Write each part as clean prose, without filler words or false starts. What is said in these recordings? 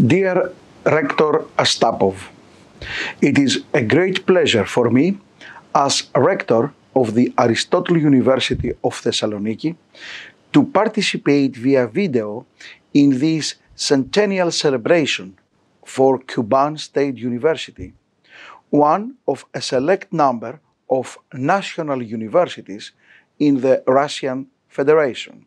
Dear Rector Astapov, it is a great pleasure for me as Rector of the Aristotle University of Thessaloniki to participate via video in this centennial celebration for Kuban State University, one of a select number of national universities in the Russian Federation.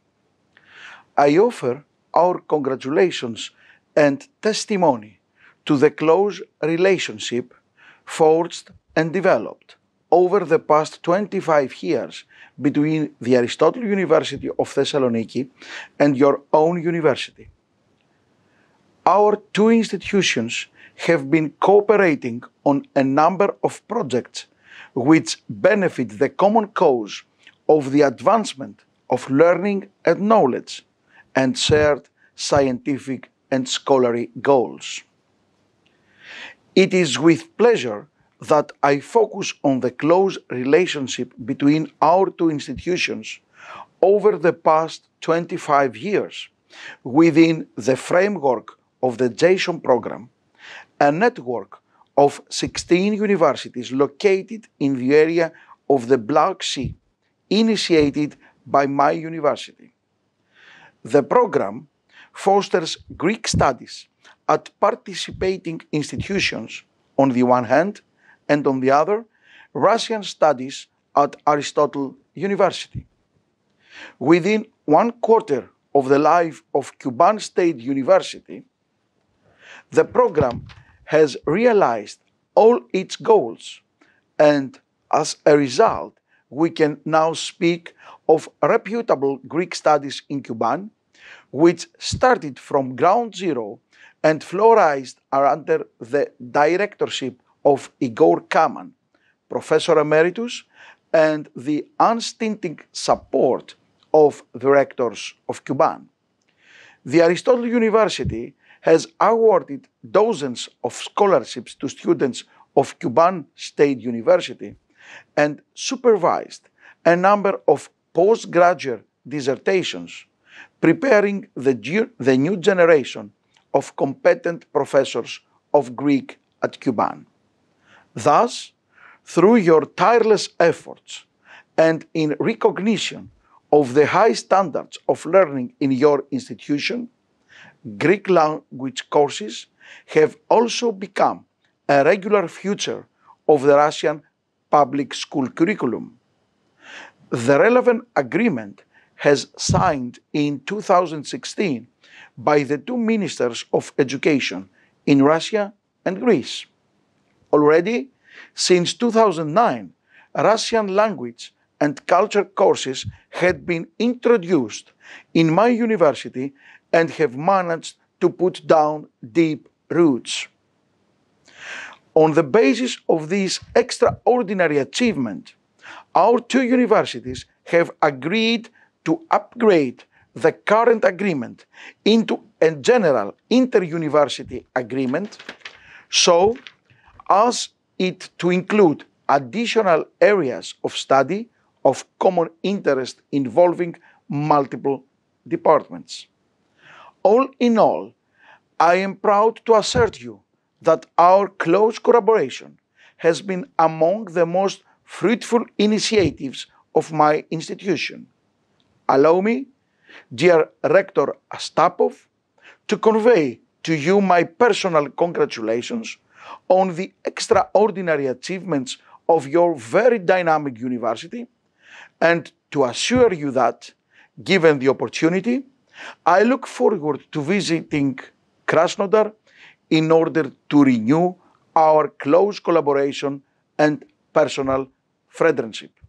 I offer our congratulations and testimony to the close relationship forged and developed over the past 25 years between the Aristotle University of Thessaloniki and your own university. Our two institutions have been cooperating on a number of projects which benefit the common cause of the advancement of learning and knowledge and shared scientific and scholarly goals. It is with pleasure that I focus on the close relationship between our two institutions over the past 25 years within the framework of the JSON program, a network of 16 universities located in the area of the Black Sea, initiated by my university. The program fosters Greek studies at participating institutions on the one hand, and on the other, Russian studies at Aristotle University. Within 1/4 of the life of Kuban State University, the program has realized all its goals, and as a result, we can now speak of reputable Greek studies in Kuban, which started from ground zero and flourished under the directorship of Igor Kaman, Professor Emeritus, and the unstinting support of the rectors of Kuban. The Aristotle University has awarded dozens of scholarships to students of Kuban State University and supervised a number of postgraduate dissertations, preparing the new generation of competent professors of Greek at Kuban. Thus, through your tireless efforts and in recognition of the high standards of learning in your institution, Greek language courses have also become a regular feature of the Russian public school curriculum. The relevant agreement has signed in 2016 by the two ministers of education in Russia and Greece. Already, since 2009, Russian language and culture courses had been introduced in my university and have managed to put down deep roots. On the basis of this extraordinary achievement, our two universities have agreed to upgrade the current agreement into a general inter-university agreement so as it to include additional areas of study of common interest involving multiple departments. All in all, I am proud to assert you that our close collaboration has been among the most fruitful initiatives of my institution. Allow me, dear Rector Astapov, to convey to you my personal congratulations on the extraordinary achievements of your very dynamic university, and to assure you that, given the opportunity, I look forward to visiting Krasnodar in order to renew our close collaboration and personal friendship.